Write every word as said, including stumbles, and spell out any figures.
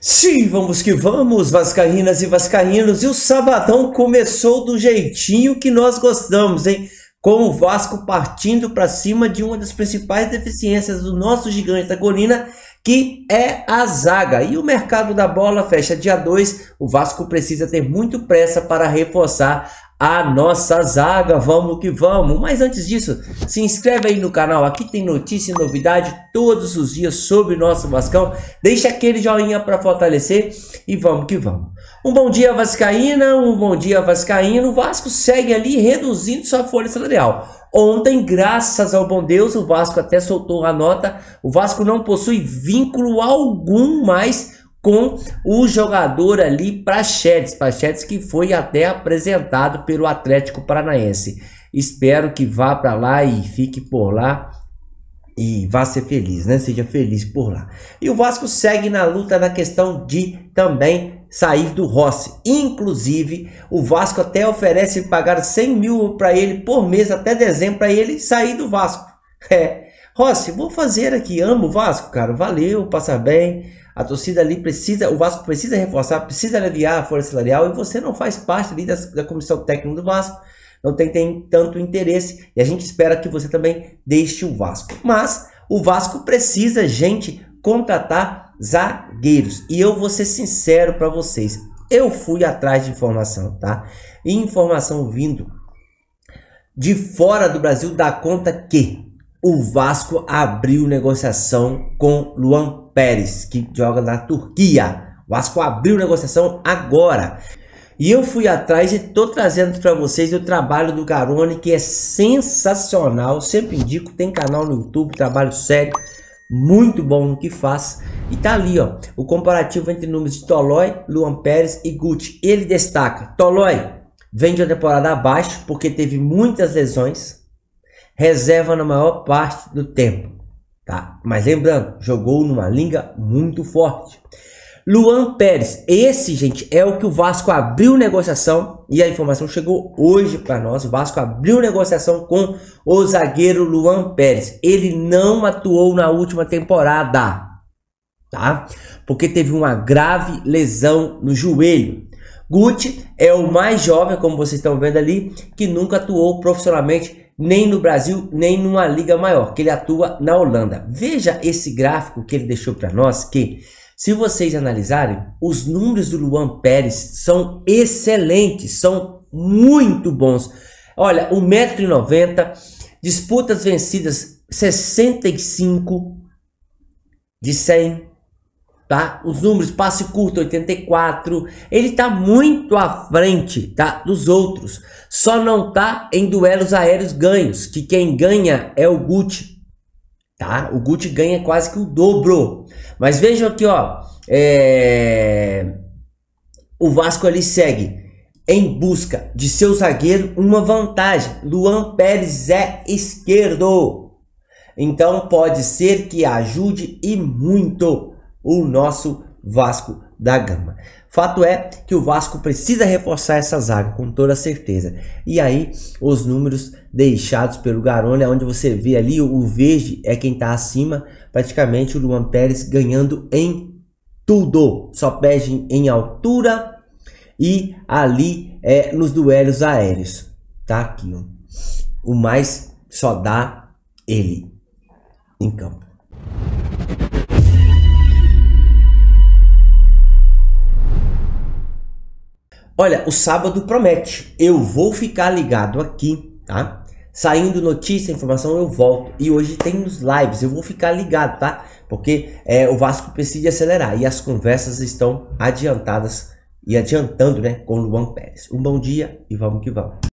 Sim, vamos que vamos, vascaínas e vascaínos, e o sabadão começou do jeitinho que nós gostamos, hein? Com o Vasco partindo para cima de uma das principais deficiências do nosso gigante da colina, que é a zaga. E o mercado da bola fecha dia dois, o Vasco precisa ter muito pressa para reforçar a nossa zaga. Vamos que vamos. Mas antes disso, se inscreve aí no canal, aqui tem notícia e novidade todos os dias sobre o nosso Vascão. Deixa aquele joinha para fortalecer e vamos que vamos. Um bom dia vascaína, um bom dia vascaíno. O Vasco segue ali reduzindo sua folha salarial. Ontem, graças ao bom Deus, o Vasco até soltou a nota. O Vasco não possui vínculo algum mais com o jogador ali, Praxedes, Praxedes que foi até apresentado pelo Atlético Paranaense. Espero que vá para lá e fique por lá e vá ser feliz, né? Seja feliz por lá. E o Vasco segue na luta na questão de também sair do Rossi. Inclusive, o Vasco até oferece pagar cem mil para ele por mês até dezembro para ele sair do Vasco. É, Rossi, vou fazer aqui, amo o Vasco, cara. Valeu, passa bem. A torcida ali precisa, o Vasco precisa reforçar, precisa aliviar a folha salarial e você não faz parte ali da, da comissão técnica do Vasco, não tem, tem tanto interesse e a gente espera que você também deixe o Vasco. Mas o Vasco precisa, gente, contratar zagueiros. E eu vou ser sincero para vocês, eu fui atrás de informação, tá? E informação vindo de fora do Brasil dá conta que o Vasco abriu negociação com Luan Pérez, que joga na Turquia. O Vasco abriu negociação agora. E eu fui atrás e estou trazendo para vocês o trabalho do Garone, que é sensacional. Sempre indico, tem canal no YouTube, trabalho sério, muito bom no que faz. E tá ali, ó, o comparativo entre números de Tolói, Luan Pérez e Guti. Ele destaca, Tolói vem de uma temporada abaixo, porque teve muitas lesões, reserva na maior parte do tempo. Tá? Mas lembrando, jogou numa liga muito forte. Luan Pérez, esse, gente, é o que o Vasco abriu negociação e a informação chegou hoje para nós. O Vasco abriu negociação com o zagueiro Luan Pérez. Ele não atuou na última temporada, tá? Porque teve uma grave lesão no joelho. Guti é o mais jovem, como vocês estão vendo ali, que nunca atuou profissionalmente nem no Brasil, nem numa liga maior, que ele atua na Holanda. Veja esse gráfico que ele deixou para nós, que se vocês analisarem, os números do Luan Pérez são excelentes, são muito bons. Olha, um metro e noventa, disputas vencidas sessenta e cinco de cem. Tá? Os números, passe curto oitenta e quatro, ele tá muito à frente, tá, dos outros, só não tá em duelos aéreos ganhos, que quem ganha é o Guti, tá? O Guti ganha quase que o dobro. Mas vejam aqui, ó, é... o Vasco ali segue em busca de seu zagueiro uma vantagem. Luan Pérez é esquerdo, então pode ser que ajude e muito o nosso Vasco da Gama. Fato é que o Vasco precisa reforçar essa zaga com toda certeza. E aí os números deixados pelo Garone, onde você vê ali o verde é quem está acima, praticamente o Luan Pérez ganhando em tudo, só perde em altura e ali é nos duelos aéreos. Tá aqui, ó. O mais só dá ele em campo. Olha, o sábado promete. Eu vou ficar ligado aqui, tá? Saindo notícia, informação, eu volto. E hoje tem os lives, eu vou ficar ligado, tá? Porque é, o Vasco precisa acelerar. E as conversas estão adiantadas e adiantando, né? Com o Luan Pérez. Um bom dia e vamos que vamos.